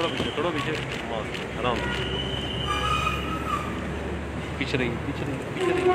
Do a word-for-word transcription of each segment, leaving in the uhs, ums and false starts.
पीछे थोड़ा पीछे आराम से पीछे रही पीछे रही पीछे रही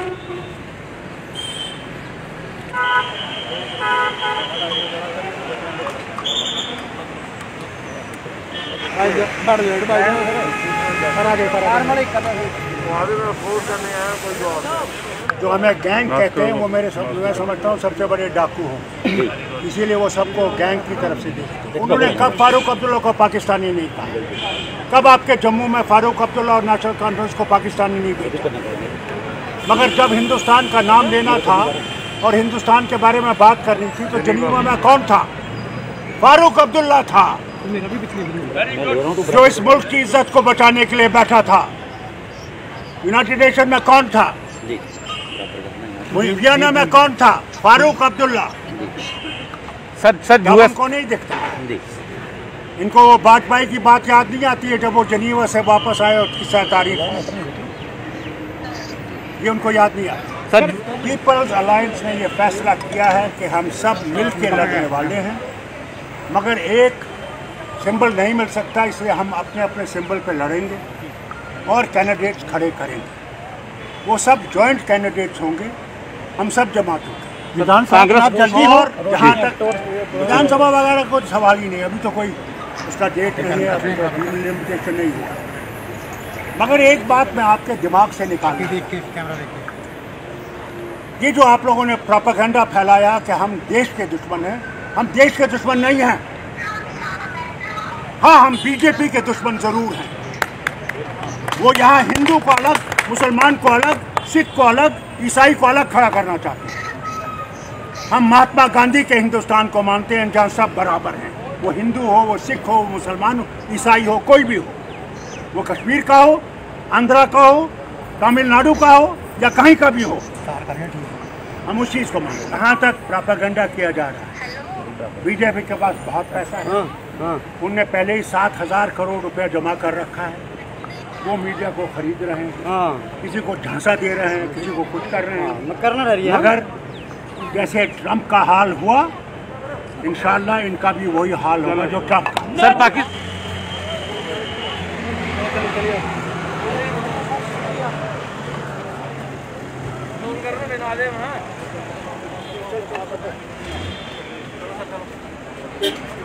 जो हमें गैंग कहते हैं वो मेरे सब मैं समझता हूँ सबसे बड़े डाकू हों, इसीलिए वो सबको गैंग की तरफ से देखते हैं। उन्होंने कब फारूक अब्दुल्ला को पाकिस्तानी नहीं कहा? कब आपके जम्मू में फारूक अब्दुल्ला और नेशनल कॉन्फ्रेंस को पाकिस्तानी नहीं भेजा? मगर जब हिंदुस्तान का नाम लेना था और हिंदुस्तान के बारे में बात करनी थी तो जनीवा में कौन था? फारूक अब्दुल्ला था, जो इस मुल्क की इज्जत को बचाने के लिए बैठा था। यूनाइटेड नेशन में कौन था? वियना में कौन था? Farooq Abdullah. Sir sir US को नहीं दिखता। इनको वो वाजपेयी की बात याद नहीं आती है जब वो जनीवा से वापस आए और किस्सा तारीख, ये उनको याद नहीं आता। सर पीपल्स अलायंस ने ये फैसला किया है कि हम सब मिल के लड़ने वाले हैं, मगर एक सिंबल नहीं मिल सकता, इसलिए हम अपने अपने सिंबल पे लड़ेंगे और कैंडिडेट्स खड़े करेंगे। वो सब जॉइंट कैंडिडेट्स होंगे, हम सब जमात होंगे। कांग्रेस जल्दी और जहाँ तक विधानसभा वगैरह को सवाल ही नहीं, अभी तो कोई उसका डेट नहीं है, अभी तो लिमिटेशन नहीं हुआ। मगर एक बात मैं आपके दिमाग से निकाल, ये जो आप लोगों ने प्रोपेगेंडा फैलाया कि हम देश के दुश्मन हैं, हम देश के दुश्मन नहीं हैं। हाँ, हम बीजेपी के दुश्मन जरूर हैं। वो यहाँ हिंदू को अलग, मुसलमान को अलग, सिख को अलग, ईसाई को अलग खड़ा करना चाहते हैं। हम महात्मा गांधी के हिंदुस्तान को मानते हैं जहाँ सब बराबर हैं, वो हिंदू हो, वो सिख हो, वो मुसलमान हो, ईसाई हो, कोई भी हो, वो कश्मीर का हो, आंध्रा का हो, तमिलनाडु का हो या कहीं का भी हो, हम उस चीज़ को मानते हैं। कहाँ तक प्रोपेगेंडा किया जा रहा है? बीजेपी के पास बहुत पैसा है, उनने पहले ही सात हजार करोड़ रुपया जमा कर रखा है। वो मीडिया को खरीद रहे हैं, किसी को झांसा दे रहे हैं, किसी को कुछ कर रहे हैं, करना रही है। मगर जैसे ट्रंप का हाल हुआ, इंशाल्लाह इनका भी वही हाल होगा जो ट्रंप का। सर पाकिस्तान हाँ